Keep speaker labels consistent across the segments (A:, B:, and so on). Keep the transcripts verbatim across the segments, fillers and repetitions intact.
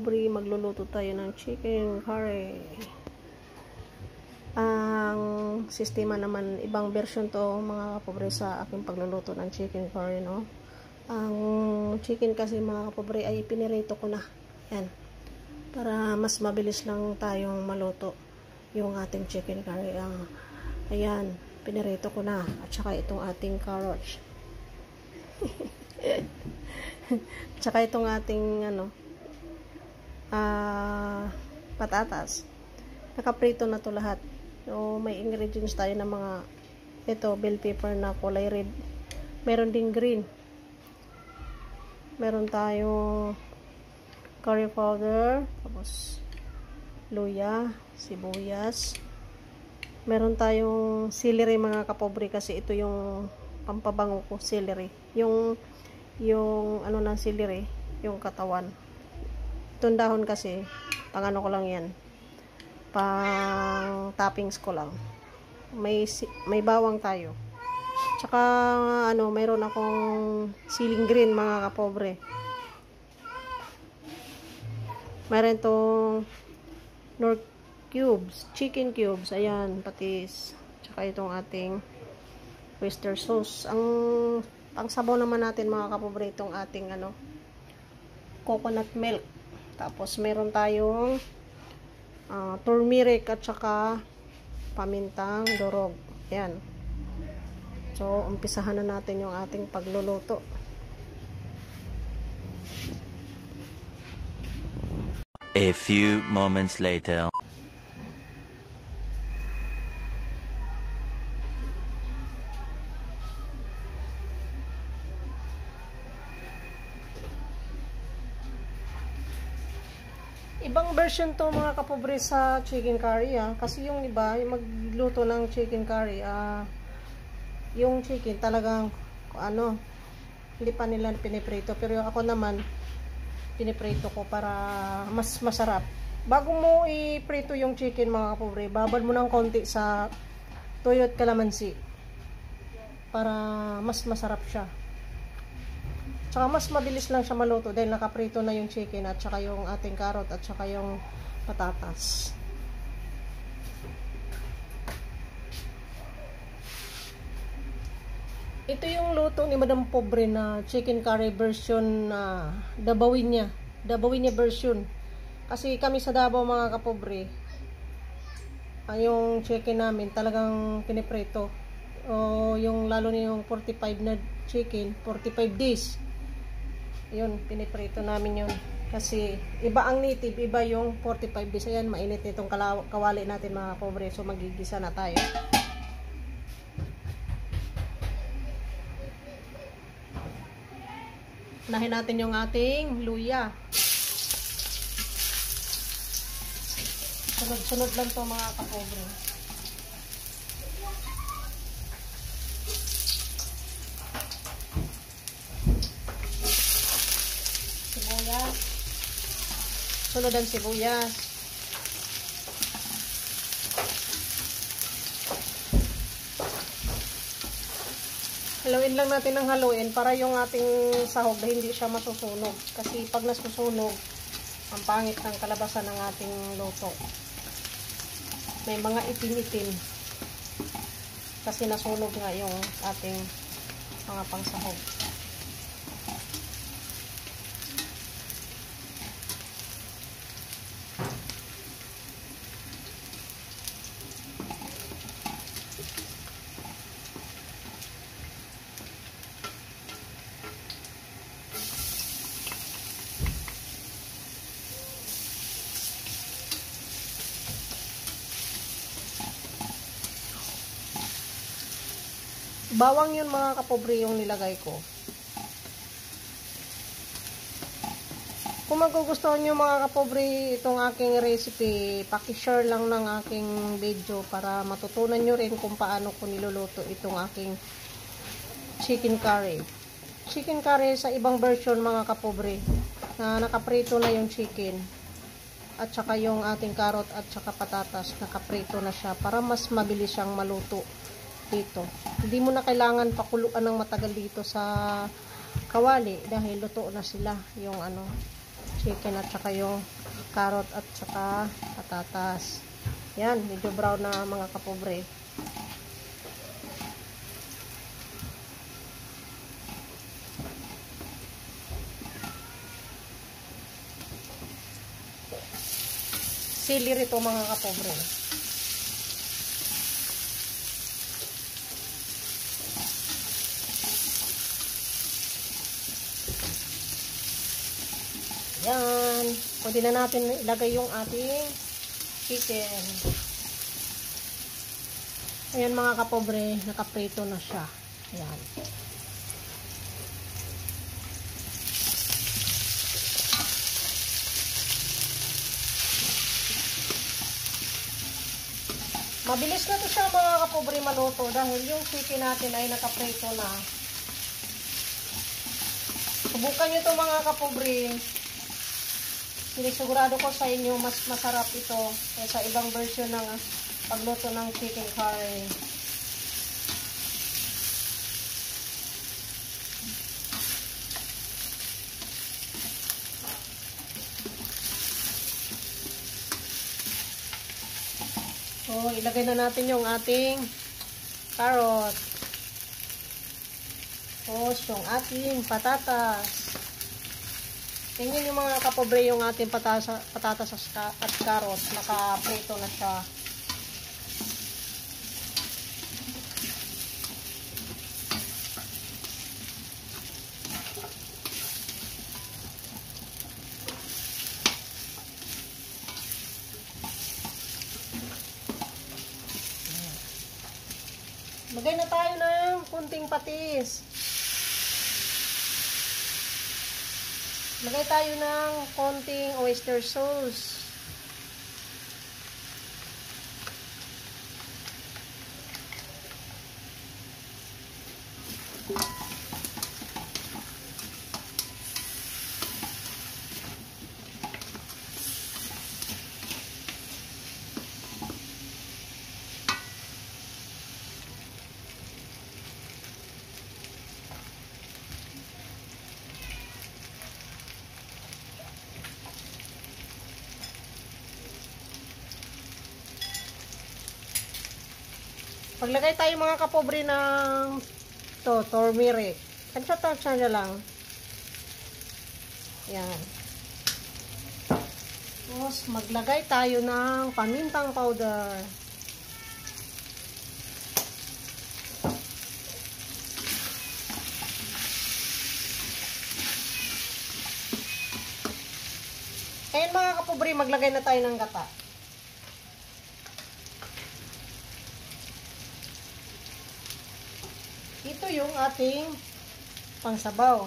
A: kapobre, magluluto tayo ng chicken curry. Ang sistema naman, ibang version to mga kapobre sa aking pagluluto ng chicken curry, no? Ang chicken kasi mga kapobre ay pinirito ko na. Yan. Para mas mabilis lang tayong maluto yung ating chicken curry. Uh, ayan, pinirito ko na. At saka itong ating carrots. Tsaka itong ating ano uh, patatas. Nakaprito na to lahat. So may ingredients tayo ng mga ito, bell pepper na kulay red. Meron ding green. Meron tayong curry powder, tapos luya, sibuyas. Meron tayong celery mga kapobre, kasi ito yung pampabango ko, celery. Yung yung ano ng celery, yung katawan. Itong dahon kasi, pang ano ko lang yan. Pang toppings ko lang. May may bawang tayo. Tsaka ano, mayroon akong siling green mga kapobre. Mayroon tong nor cubes, chicken cubes, ayan, patis. Tsaka itong ating oyster sauce. Ang pang sabaw naman natin mga kapobre, itong ating ano, coconut milk. Tapos meron tayong uh, turmeric at saka pamintang durog. Ayan. So, umpisahan na natin yung ating pagluluto.
B: A few moments later.
A: Ibang version to mga kapobre sa chicken curry, ah. Kasi yung iba, yung magluto ng chicken curry, ah, yung chicken talagang ano, hindi pa nila piniprito. Pero ako naman, piniprito ko para mas masarap. Bago mo iprito yung chicken mga kapobre, babad mo ng konti sa toyo at kalamansi para mas masarap siya. Tsaka mas mabilis lang siya maluto dahil nakaprito na yung chicken at saka yung ating carrot at saka yung patatas. Ito yung luto ni Madam Pobre na chicken curry version na uh, Dabawinya. Dabawinya version. Kasi kami sa Davao mga kapobre, uh, yung chicken namin talagang piniprito. O yung lalo na yung forty-five na chicken, forty-five days. Yun, piniprito namin yun. Kasi iba ang native, iba yung forty-five days. Ayan, mainit nitong kawali natin mga kapobre. So magigisa na tayo. Unahin natin yung ating luya. Sunod-sunod lang to mga kapobre. Sibuyas. Sunod ang sibuyas. Haluin lang natin ng haluin para yung ating sahog na hindi siya masusunog. Kasi pag nasusunog, ang pangit ng kalabasan ng ating luto. May mga itim-itim. Kasi nasunog nga yung ating mga pangsahog. Bawang yun mga kapobre yung nilagay ko. Kung magugustuhan nyo mga kapobre itong aking recipe, pakishare lang ng aking video para matutunan nyo rin kung paano ko niluluto itong aking chicken curry. Chicken curry sa ibang version mga kapobre, na nakaprito na yung chicken at saka yung ating carrot at saka patatas, nakaprito na siya para mas mabilis siyang maluto dito. Hindi mo na kailangan pakuluan ng matagal dito sa kawali dahil luto na sila yung ano chicken at saka yung carrot at saka patatas. Yan, medyo brown na mga kapobre. Sili rito mga kapobre. Yan. Pwede na natin ilagay yung ating chicken. Ayan mga kapobre, nakaprito na siya. Ayan. Mabilis na to siya mga kapobre maluto dahil yung chicken natin ay nakaprito na. Subukan nyo to mga kapobre. Sinisigurado ko sa inyo mas masarap ito kaysa ibang version ng pagluto ng chicken curry. So, ilagay na natin yung ating carrot. Tapos, yung ating patatas. Tingnan yung mga kapobre yung ating patatas, patatas at carrot. Naka-prito na siya. Lagay na tayo ng kunting patis. Lagay tayo ng konting oyster sauce. Paglagay tayo mga kapobre ng to, turmeric. Tansya-tansya na lang. Yan. Tapos, maglagay tayo ng pamintang powder. Ayan mga kapobre, maglagay na tayo ng gata. Ito yung ating pangsabaw.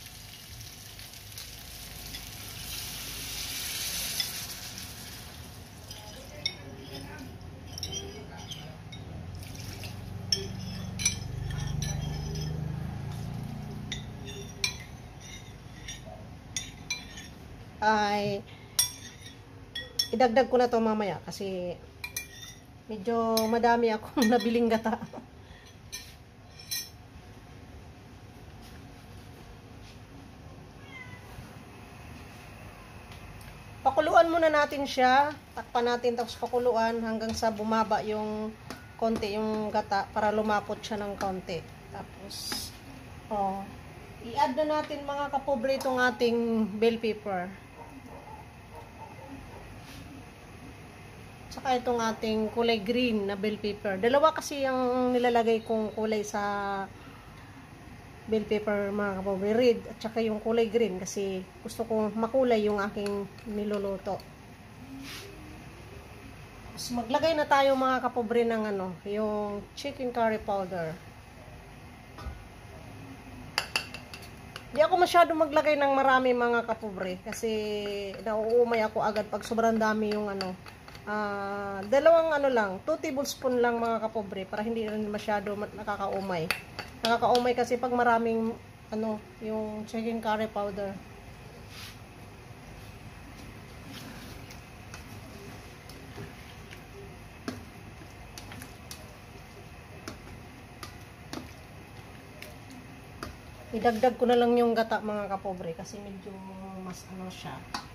A: Ay idagdag ko na to mamaya kasi medyo madami akong nabiling gata. Pakuluan muna natin siya. Takpan natin tapos pakuluan hanggang sa bumaba yung konti yung gata para lumapot siya ng konti. Tapos, oh, i-add na natin mga kapobre itong ating bell pepper. Tsaka itong ating kulay green na bell pepper. Dalawa kasi yung nilalagay kong kulay sa bell pepper mga kapobre, red at saka yung kulay green kasi gusto kong makulay yung aking niluluto. So, maglagay na tayo mga kapobre ng ano, yung chicken curry powder. Di ako masyado maglagay ng marami mga kapobre kasi nauumay ako agad pag sobrang dami yung ano. Uh, dalawang ano lang, two tablespoon lang mga kapobre para hindi rin masyado nakakaumay. Nakakaumay kasi pag maraming ano, yung chicken curry powder. Idagdag ko na lang yung gata mga kapobre kasi medyo mas ano siya.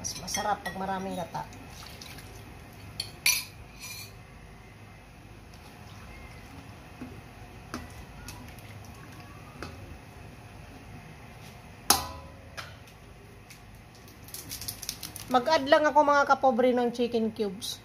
A: Mas masarap pag maraming gata. Mag-add lang ako mga kapobre ng chicken cubes.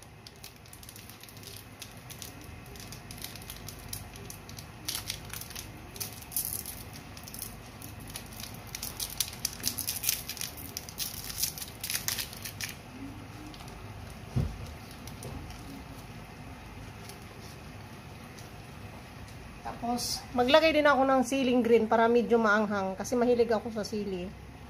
A: Tapos, maglagay din ako ng siling green para medyo maanghang kasi mahilig ako sa sili.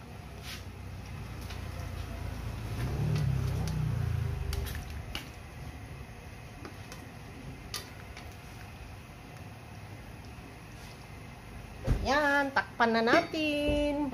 A: Yan, takpan na natin.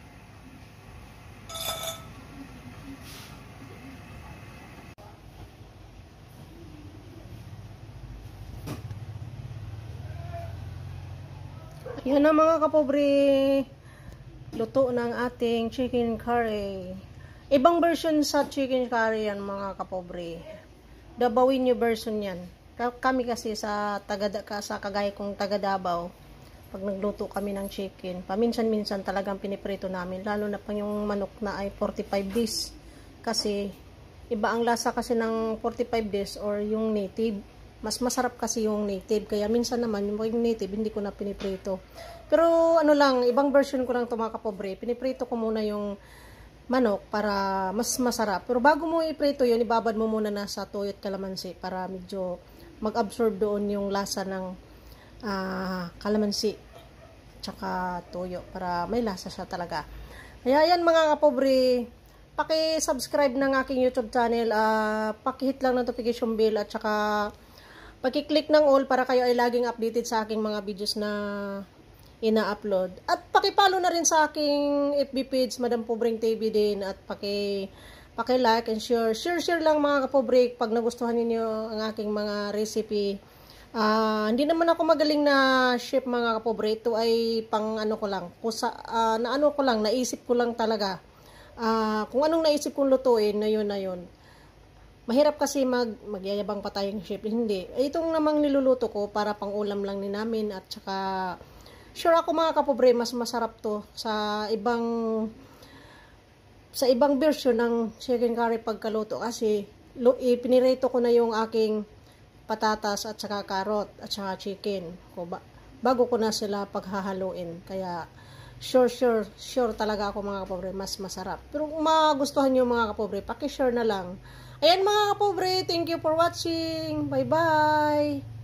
A: Yan na mga kapobre, luto ng ating chicken curry. Ibang version sa chicken curry yan mga kapobre. Dabawin yung version yan. Kami kasi sa taga sa kagaya kong taga Davao, pag nagluto kami ng chicken, paminsan-minsan talagang piniprito namin, lalo na pang yung manok na ay forty-five days. Kasi iba ang lasa kasi ng forty-five days or yung native. Mas masarap kasi yung native. Kaya minsan naman yung native hindi ko na piniprito. Pero ano lang, ibang version ko lang ito mga kapobre. Piniprito ko muna yung manok para mas masarap. Pero bago mo iprito yun, ibabad mo muna na sa toyo at kalamansi para medyo mag-absorb doon yung lasa ng Uh, kalamansi tsaka toyo para may lasa siya talaga. Kaya yan mga kapobre, paki-subscribe ng aking YouTube channel, uh, paki-hit lang notification bell at tsaka paki-click ng all para kayo ay laging updated sa aking mga videos na ina-upload. At paki-follow na rin sa aking F B page, Madam Pobreng T V din, at paki paki-like and share. Share-share lang mga kapobre pag nagustuhan niyo ang aking mga recipe. Uh, hindi naman ako magaling na chef mga kapobre. Ito ay pang ano ko lang, kusa, uh, na ano ko lang, naisip ko lang talaga. Uh, kung anong naisip kong lutuin, na yun na yun. Mahirap kasi mag, magyayabang pa tayong chef. Hindi. Itong namang niluluto ko para pang ulam lang ni namin. At saka, sure ako mga kapobre, mas masarap to sa ibang sa ibang version ng chicken curry pagkaluto. Kasi, ipinirito ko na yung aking patatas at saka karot at saka chicken ko ba bago ko na sila paghahaluin. Kaya sure sure sure talaga ako mga kapobre, mas masarap. Pero kung magustuhan niyo mga kapobre, paki-share na lang. Ayan mga kapobre, thank you for watching. Bye bye.